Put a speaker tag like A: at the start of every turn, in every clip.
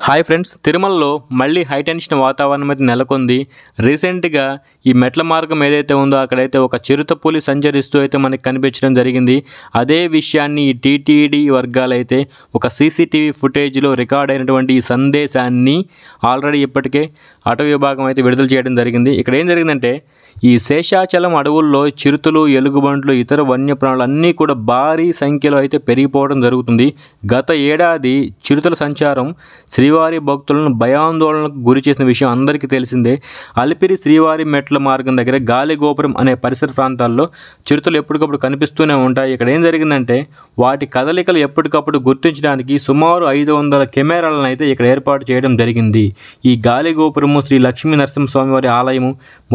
A: Hi friends, తిరుమలలో మళ్ళీ high tension వాతావరణం అయితే నెలకొంది. రీసెంట్గా ఈ మెట్ల మార్గం ఏదైతే ఉందో అక్కడైతే ఒక చిరుతపులి సంచరిస్తూ అయితే మనకి కనిపించడం జరిగింది. అదే విషయాన్ని ఈ టీటీడీ వర్గాలైతే ఒక సీసీటీవీ ఫుటేజ్లో రికార్డ్ అయినటువంటి ఈ సందేశాన్ని ఆల్రెడీ ఇప్పటికే అటవీ విభాగం అయితే విడుదల చేయడం జరిగింది. ఇక్కడ ఏం జరిగిందంటే ఈ శేషాచలం అడవుల్లో చిరుతలు, ఎలుగుబంట్లు, ఇతర వన్యప్రాణులు అన్నీ కూడా భారీ సంఖ్యలో అయితే పెరిగిపోవడం జరుగుతుంది. గత ఏడాది చిరుతల సంచారం శ్రీవారి భక్తులను భయాందోళనకు గురి చేసిన విషయం అందరికీ తెలిసిందే. అలిపిరి శ్రీవారి మెట్ల మార్గం దగ్గర గాలిగోపురం అనే పరిసర ప్రాంతాల్లో చిరుతలు ఎప్పటికప్పుడు కనిపిస్తూనే ఉంటాయి. ఇక్కడ ఏం జరిగిందంటే వాటి కదలికలు ఎప్పటికప్పుడు గుర్తించడానికి సుమారు 500 కెమెరాలను అయితే ఇక్కడ ఏర్పాటు చేయడం జరిగింది. ఈ గాలిగోపురము శ్రీ లక్ష్మీ నరసింహస్వామి వారి ఆలయము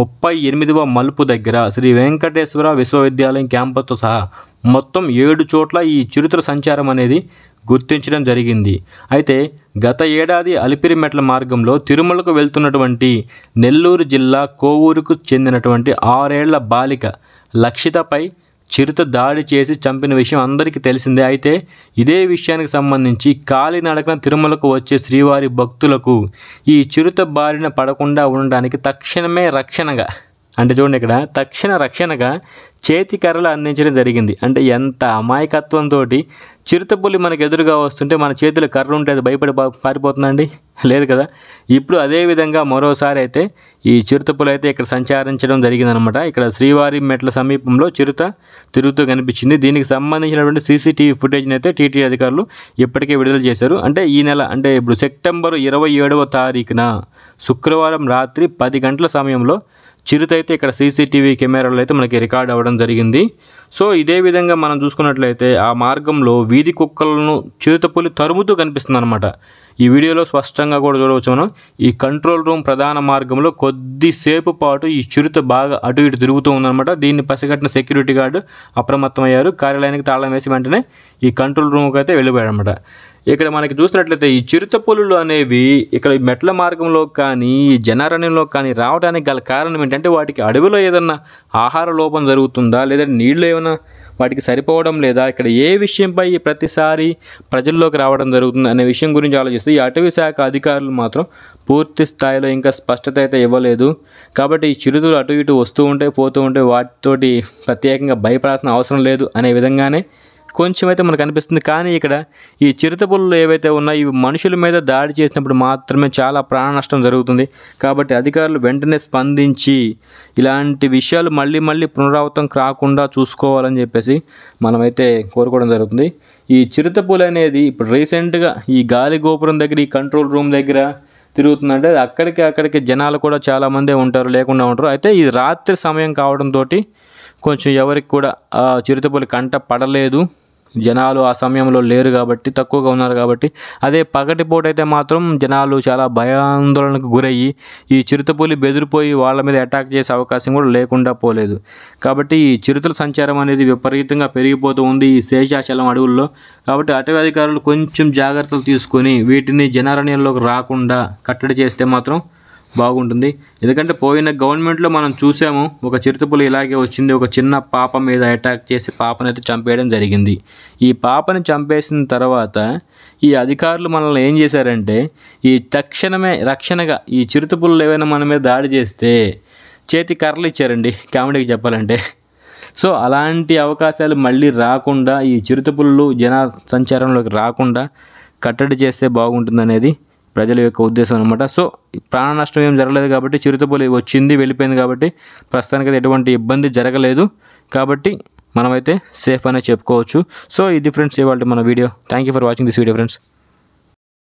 A: 38వ మలుపు దగ్గర శ్రీ వెంకటేశ్వర విశ్వవిద్యాలయం క్యాంపస్తో సహా మొత్తం 7 చోట్ల ఈ చిరుతల సంచారం అనేది గుర్తించడం జరిగింది. అయితే గత ఏడాది అలిపిరి మెట్ల మార్గంలో తిరుమలకు వెళ్తున్నటువంటి నెల్లూరు జిల్లా కోవూరుకు చెందినటువంటి 6 ఏళ్ల బాలిక లక్షితపై చిరుత దాడి చేసి చంపిన విషయం అందరికీ తెలిసిందే. అయితే ఇదే విషయానికి సంబంధించి కాలినడకన తిరుమలకు వచ్చే శ్రీవారి భక్తులకు ఈ చిరుత బారిన పడకుండా ఉండడానికి తక్షణమే రక్షణగా, అంటే చూడండి ఇక్కడ తక్షణ రక్షణగా చేతి కర్రలు అందించడం జరిగింది. అంటే ఎంత అమాయకత్వంతో చిరుతపులి మనకు ఎదురుగా వస్తుంటే మన చేతిలో కర్ర ఉంటే అది భయపడి పారిపోతుందండి? లేదు కదా. ఇప్పుడు అదేవిధంగా మరోసారి అయితే ఈ చిరుతపులి అయితే ఇక్కడ సంచరించడం జరిగిందనమాట. ఇక్కడ శ్రీవారి మెట్ల సమీపంలో చిరుత తిరుగుతూ కనిపించింది. దీనికి సంబంధించినటువంటి సీసీటీవీ ఫుటేజ్ని అయితే టీటీడీ అధికారులు ఇప్పటికే విడుదల చేశారు. అంటే ఈ నెల, అంటే ఇప్పుడు సెప్టెంబర్ 27వ తారీఖున శుక్రవారం రాత్రి 10 గంటల సమయంలో చిరుత అయితే ఇక్కడ సీసీటీవీ కెమెరాలో అయితే మనకి రికార్డ్ అవ్వడం జరిగింది. సో ఇదే విధంగా మనం చూసుకున్నట్లయితే ఆ మార్గంలో వీధి కుక్కలను చిరుతపులి తరుముతూ కనిపిస్తుంది అనమాట. ఈ వీడియోలో స్పష్టంగా కూడా చూడవచ్చు మనం. ఈ కంట్రోల్ రూమ్ ప్రధాన మార్గంలో కొద్దిసేపు పాటు ఈ చిరుత బాగా అటు ఇటు తిరుగుతూ ఉందన్నమాట. దీన్ని పసిగట్టిన సెక్యూరిటీ గార్డు అప్రమత్తమయ్యారు. కార్యాలయానికి తాళం వేసి వెంటనే ఈ కంట్రోల్ రూమ్కి అయితే వెళ్ళిపోయాడు అనమాట. ఇక్కడ మనకి చూసినట్లయితే ఈ చిరుతపులులు అనేవి ఇక్కడ మెట్ల మార్గంలో కానీ ఈ జనారణ్యంలో కానీ రావడానికి గల కారణం ఏంటంటే వాటికి అడవిలో ఏదన్నా ఆహార లోపం జరుగుతుందా, లేదా నీళ్ళు ఏమైనా వాటికి సరిపోవడం లేదా, ఇక్కడ ఏ విషయంపై ప్రతిసారి ప్రజల్లోకి రావడం జరుగుతుంది అనే విషయం గురించి ఆలోచిస్తే ఈ అటవీ శాఖ అధికారులు మాత్రం పూర్తి స్థాయిలో ఇంకా స్పష్టత అయితే ఇవ్వలేదు. కాబట్టి ఈ చిరుతలు అటు ఇటు వస్తూ ఉంటే పోతూ ఉంటే వాటితోటి ప్రత్యేకంగా భయపడాల్సిన అవసరం లేదు అనే విధంగానే కొంచెం అయితే మనకు అనిపిస్తుంది. కానీ ఇక్కడ ఈ చిరుతపులులు ఏవైతే ఉన్నాయో ఇవి మనుషుల మీద దాడి చేసినప్పుడు మాత్రమే చాలా ప్రాణ నష్టం జరుగుతుంది. కాబట్టి అధికారులు వెంటనే స్పందించి ఇలాంటి విషయాలు మళ్ళీ పునరావృతం కాకుండా చూసుకోవాలని చెప్పేసి మనమైతే కోరుకోవడం జరుగుతుంది. ఈ చిరుతపులి అనేది ఇప్పుడు రీసెంట్గా ఈ గాలి గోపురం దగ్గర, ఈ కంట్రోల్ రూమ్ దగ్గర తిరుగుతుందంటే అక్కడికి జనాలు కూడా చాలామందే ఉంటారు, లేకుండా ఉంటారు. అయితే ఇది రాత్రి సమయం కావడంతో కొంచెం ఎవరికి కూడా చిరుతపులి కంట పడలేదు. జనాలు ఆ సమయంలో లేరు కాబట్టి, తక్కువగా ఉన్నారు కాబట్టి. అదే పగటిపూట అయితే మాత్రం జనాలు చాలా భయాందోళనకు గురయ్యి ఈ చిరుతపులి బెదిరిపోయి వాళ్ళ మీద అటాక్ చేసే అవకాశం కూడా లేకుండా పోలేదు. కాబట్టి ఈ చిరుతల సంచారం అనేది విపరీతంగా పెరిగిపోతూ ఉంది ఈ శేషాచలం అడవుల్లో. కాబట్టి అటవీ అధికారులు కొంచెం జాగ్రత్తలు తీసుకొని వీటిని జనారణ్యంలోకి రాకుండా కట్టడి చేస్తే మాత్రం బాగుంటుంది. ఎందుకంటే పోయిన గవర్నమెంట్లో మనం చూసాము, ఒక చిరుతపులి ఇలాగే వచ్చింది, ఒక చిన్న పాప మీద అటాక్ చేసి పాపని అయితే చంపేయడం జరిగింది. ఈ పాపని చంపేసిన తర్వాత ఈ అధికారులు మనల్ని ఏం చేశారంటే ఈ తక్షణమే రక్షణగా ఈ చిరుతపులులు ఏవైనా మన మీద దాడి చేస్తే చేతి కర్రలు ఇచ్చారండి, కామెడీకి చెప్పాలంటే. సో అలాంటి అవకాశాలు మళ్ళీ రాకుండా ఈ చిరుతపులులు జన సంచారంలోకి రాకుండా కట్టడి చేస్తే బాగుంటుందనేది ప్రజల యొక్క ఉద్దేశం అనమాట. సో ప్రాణ నష్టం ఏం జరగలేదు కాబట్టి, చిరుతపులి వచ్చింది వెళ్ళిపోయింది కాబట్టి ప్రస్తుతానికి ఎటువంటి ఇబ్బంది జరగలేదు. కాబట్టి మనమైతే సేఫ్ అనే చెప్పుకోవచ్చు. సో ఇది ఫ్రెండ్స్ ఇవాళ మన video. Thank you for watching this video friends.